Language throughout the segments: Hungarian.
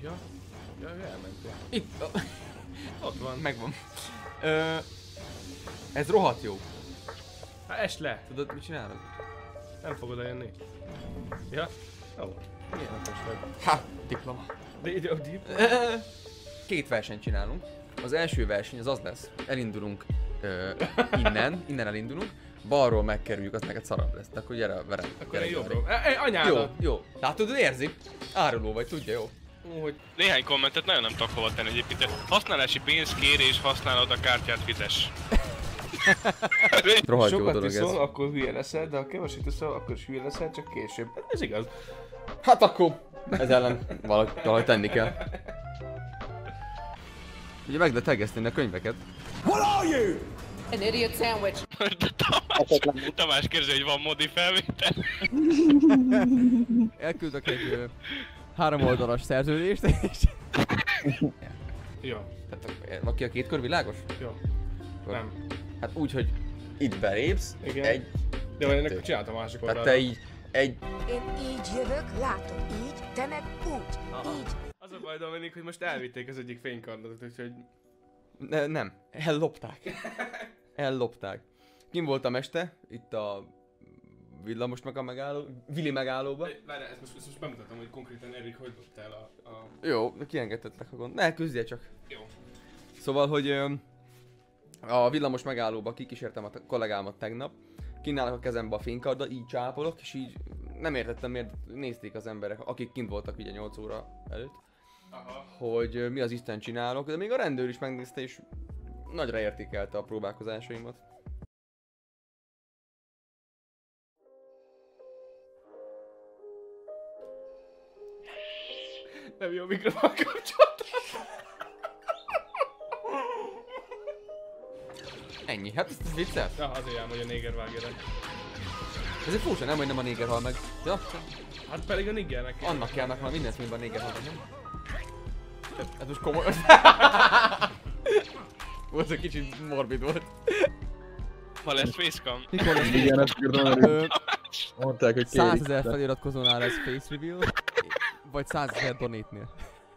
Ja, elmentél. Itt. Ott van. Megvan. Ez rohadt jó. Hát esd le. Tudod, mit csinálod? Nem fogod eljönni. Ja? Jó. Milyen napos vagy. Ha! Diploma. Két versenyt csinálunk. Az első verseny az lesz. Elindulunk innen elindulunk. Balról megkerüljük, az neked szarabb lesz. De akkor gyere velem. Akkor én jobbról. Anyádat! Jó. Látod, érzi? Áruló vagy, tudja, jó. Hogy Néhány kommentet nagyon nem tudok hova tenni egyébként. Használási pénzkérés, használod a kártyát, fizes. Rohadt jó sokat dolog ez. iszol, akkor hülye leszel, de ha keveset iszol, akkor is hülye leszel, csak később. Ez igaz. Hát akkor ez ellen valahogy tenni kell. Ugye meg lehet terjeszteni a könyveket. An idiot sandwich. Tamás kérdezi, hogy van modi felvétel. Elküldök egy 3 oldalas szerződést és... Jó. Tehát aki a két kör világos? Jó. Akkor- Nem. Hát úgy, hogy itt belépsz, Igen. egy... De majd ennek csináltam a másik Tehát oldalra. te így, egy... Én így jövök, látod, így, te meg úgy, így. Az a baj, Dominik, hogy most elvitték az egyik fénykardot, úgyhogy... Nem, ellopták. Ellopták. Kim voltam este, itt a villamos meg a megálló, Vili megállóba. Várj, ezt most bemutatom, hogy konkrétan Erik hogy dobta el a... Jó, kiengedtettek a gond. Ne, küzdjél csak. Jó. Szóval, hogy a villamos megállóba kikísértem a kollégámat tegnap. Kínálok a kezembe a fénykarddal, így csápolok, és így nem értettem, miért nézték az emberek, akik kint voltak ugye 8 óra előtt, Aha. hogy mi az Isten csinálok, de még a rendőr is megnézte, és nagyra értékelte a próbálkozásaimat. Nem jó mikrofon kapcsolat. Ennyi, hát ez vicces. Ja, azért ám, hogy a néger vágja le. Ez egy furcsa, nem, hogy nem a néger hal meg. Ja, Hát pedig a nigernek kell. annak kellnek már minden filmben a néger hal meg, nem? Ez most komoly. Volt egy kicsit morbid volt. Ma lesz facecam. Mikor lesz igen, ezt kérdem, mondták, hogy 100 000 feliratkozónál lesz face reveal, vagy 100 000 donate-nél.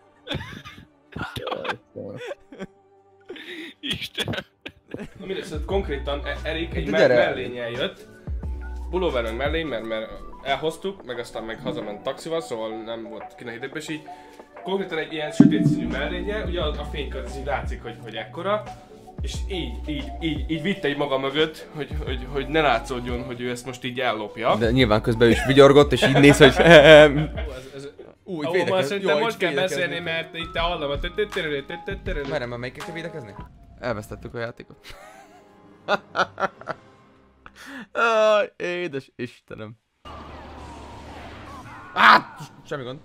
Isten. Na mindegy, szóval konkrétan Erik egy De gyere. mellénnyel jött. Pulóverünk mellé, mert elhoztuk, meg aztán meg hazament taxival, szóval nem volt kint a hidegben, és így konkrétan egy ilyen sötét színű mellénnyel, ugye a fénykard az így látszik, hogy ekkora, és így vitte egy maga mögött, hogy ne látszódjon, hogy ő ezt most így ellopja. De nyilván közben ő is vigyorgott, és így néz, hogy... Új, Ó, szerintem most kell beszélni, mert itt te hallom a Merem már melyikkel kell védekezni? Elvesztettük a játékot. Aj, édes Istenem. Semmi gond.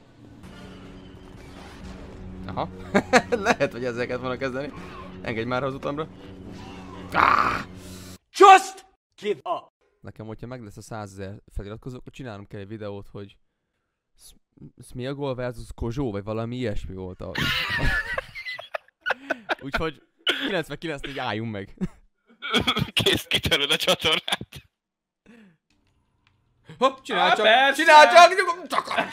Aha. Lehet, hogy ezeket vannak kezdeni. Engedj már az utamra. Just give up. Nekem, hogyha meg lesz a 100 000 feliratkozó, akkor csinálnom kell egy videót, hogy Smiagol versus Kozsó, vagy valami ilyesmi volt a... Úgyhogy 99-ig álljunk meg. Kész, kitöröd a csatornát. Hopp, csinálj csak! persze! Csinálj csak!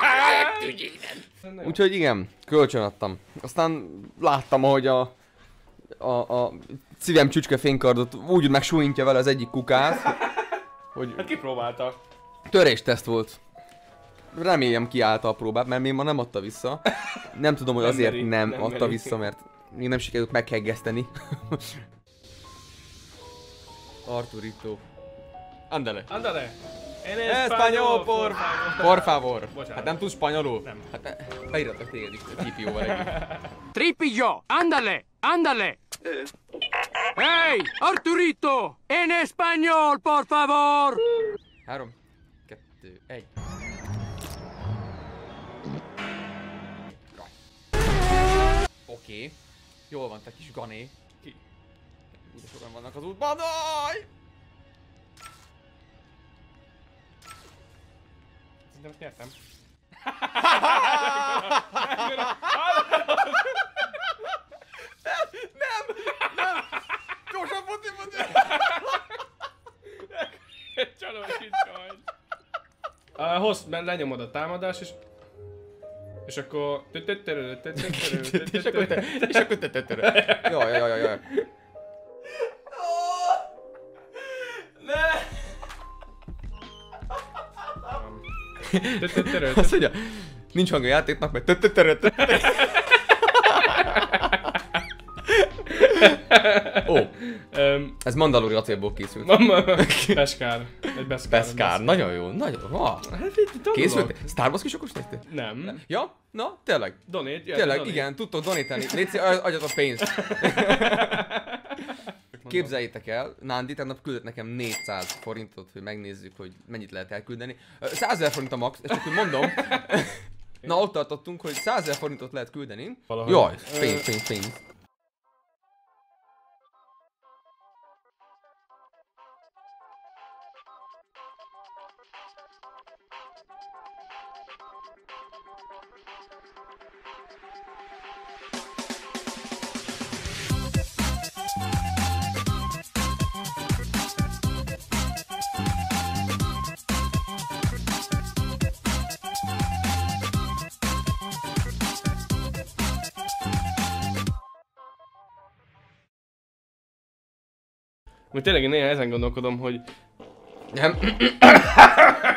Úgyhogy igen, kölcsönadtam. Aztán láttam, ahogy a szívem csücske fénykardot úgy megsújintja vele az egyik kukát, hogy Hát kipróbálta. törésteszt volt. Remélem kiállta a próbát, mert még ma nem adta vissza. Nem tudom, hogy Nem azért meri, nem nem adta meri. vissza, mert még nem sikerült meghegeszteni. Arturito. Andale. Andale! En Español, por favor. Bocsánat. Hát nem tudsz spanyolul? Nem. Hát beiratok téged is, TPO-val együtt. Tripillo, ándale, ándale. Hey, Arturito, en español, por favor. 3, 2, 1. Oké. Jól van, te kis gané. Ki? Úgy sokan vannak az útban. Aj! Szerintem most nyertem. Gyorsan fotiban! Csalósítva vagy. Hozd, mert lenyomod a támadás, és És akkor... És akkor te. Jaj. Azt mondja, nincs hang a játéknak, mert Ó, ez mandalori acélból készült. Beskár. Egy Beskár, nagyon jó, nagyon jó. Készült? Star Wars kisokos nektek? Nem. Ja? Na, tényleg. Donate, Tényleg, igen, tudtok donítani. Légy adjatok pénzt. Képzeljétek el, Nándi tegnap küldött nekem 400 forintot, hogy megnézzük, hogy mennyit lehet elküldeni. 100 000 forint a max, és csak úgy mondom. Na, ott tartottunk, hogy 100 000 forintot lehet küldeni. Valahogy. Jaj, pénz. Mert tényleg én néha ezen gondolkodom, hogy... Nem.